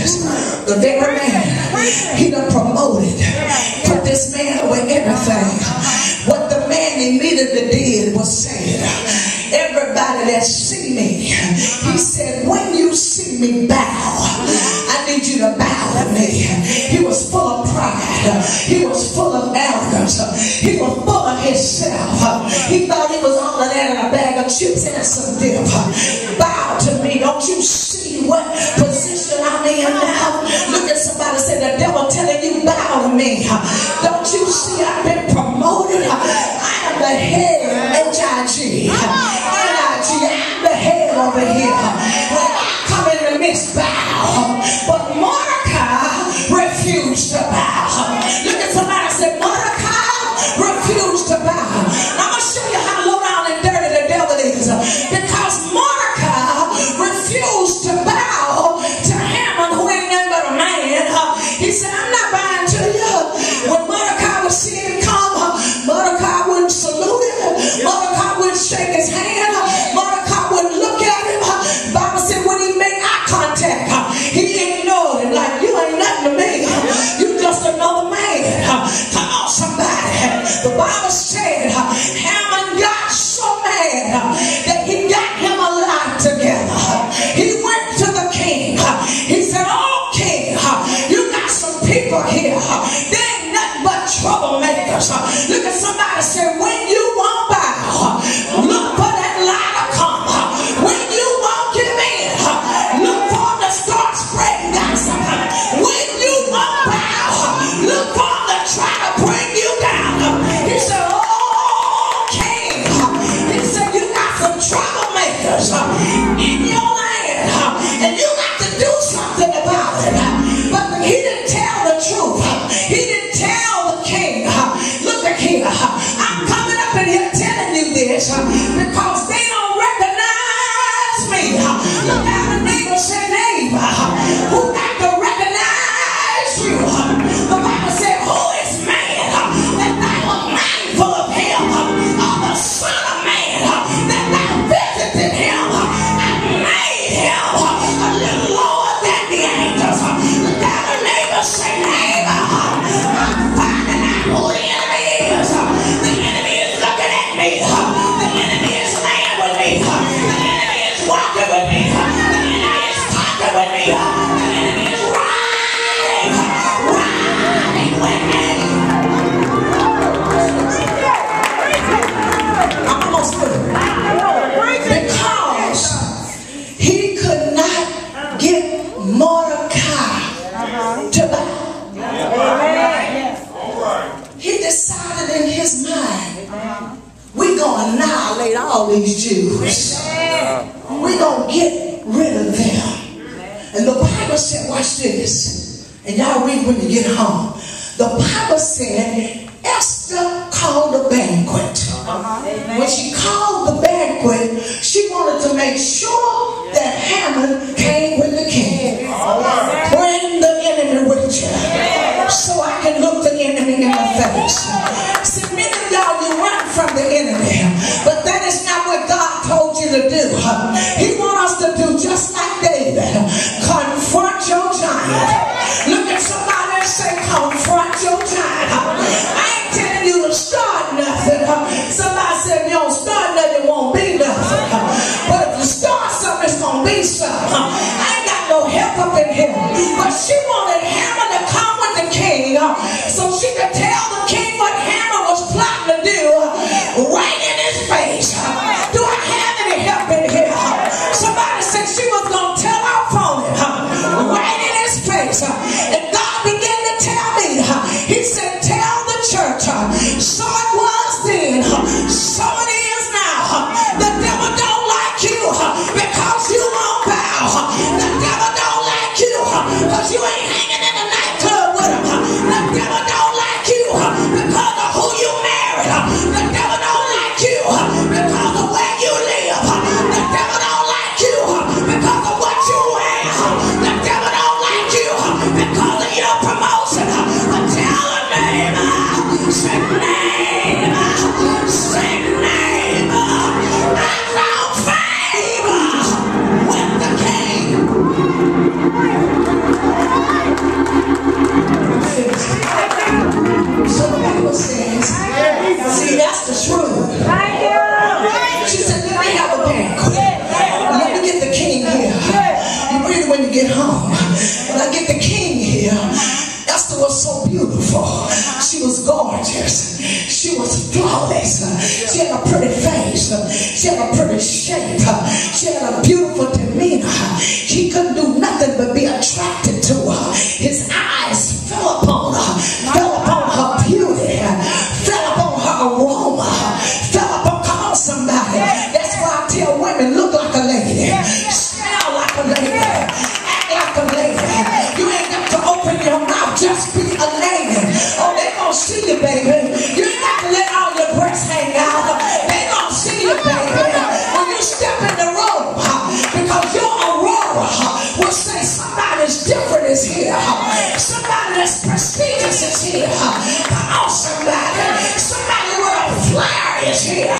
is the very man he done promoted. Put this man over everything. What the man immediately did was say, everybody that see me, he said, when you see me bow, I need you to bow to me. He was full of pride. He was full of arrogance. He was full of himself. He thought he was all of that in a bag of chips and some dip. Bow to me. Don't you see what position I'm in now? Look at somebody and say, the devil telling you bow to me. Don't you see I've been promoted? I am the head, H-I-G. I'm the head over here. When I come in the midst, bow. But Mordecai refused to bow. Look at somebody and say, Mordecai refused to bow. I'm going to show you how low down and dirty the devil is. Because Mordecai refused to bow to Haman, who ain't nothing but a man. He said, I'm not bowing to you. When Mordecai would see him come, Mordecai wouldn't salute him. Mordecai wouldn't shake his hand. Mordecai wouldn't look at him. The Bible said when he made eye contact, he ignored him like, you ain't nothing to me. You just another man. Come on, somebody. The Bible said Haman got so mad that he got him alive together. He went to the king. He said, oh king, you got some people here. They ain't nothing but troublemakers. Look at somebody and say, when you won't bow, look for that light to come. When you won't give in, look for them to start spreading gossip. When you won't bow, look for them to try to bring you down. He said, oh king, he said, you got some troublemakers in your land, and you got to do something about it. But he didn't tell the truth. He didn't tell the king. Look at here, I'm coming up in here telling you this because they don't recognize me. Look at the neighbor, say neighbor, who got to recognize you? The Bible said, who is man that thou art mindful of him, or the son of man that thou visited him and made him a little lower than the angels. Look at the neighbor, say neighbor, I'm finding out who the enemy is. The enemy is looking at me. The enemy is laying with me. The enemy is walking with me. The enemy is talking with me. The enemy is riding with me. I'm almost through. Because he could not get Mordecai to bow. He decided in his mind, we're going to annihilate all these Jews. We're going to get rid of them. And the Bible said, watch this. And y'all read when you get home. The Bible said, Esther called a banquet. When she called the banquet, she wanted to make sure that Haman came with the king. Bring the enemy with you, so I can look the enemy in the face. See, many of y'all, you run from the enemy, but that is not what God told you to do. He wants us to do just like David. Confront your giant. Look at somebody and say, confront your giant. I ain't telling you to start nothing. Somebody said, if you don't start nothing, it won't be nothing. But if you start something, it's going to be something. I ain't got no help up in here. But she wanted Haman to come with the king so she could tell the king what Haman was plotting to do right in his face. Do I have any help in here? Somebody said she was going to tell off on him right in his face. And God began to tell me, he said, tell the church, so it was then, so it is now. The devil don't like you because you won't bow. The devil don't like you because you ain't hanging in the nightclub with him. The devil don't like when you get home. When I get the king here, Esther was so beautiful. She was gorgeous. She was flawless. She had a pretty face. She had a pretty shape. She had a beautiful demeanor. He couldn't do nothing but be attracted to her. His eyes fell upon her, fell upon her beauty, fell upon her aroma, fell upon, come on somebody. That's why I tell women, look like a lady, smell like a lady, act like a lady. You ain't got to open your mouth, just be a lady. Oh, they gonna see you, baby. You ain't got to let all your breasts hang out. They gonna see you, baby. When you step in the room, because your aurora will say somebody's different is here. Somebody that's prestigious is here. Come on, somebody. Somebody with a flair is here.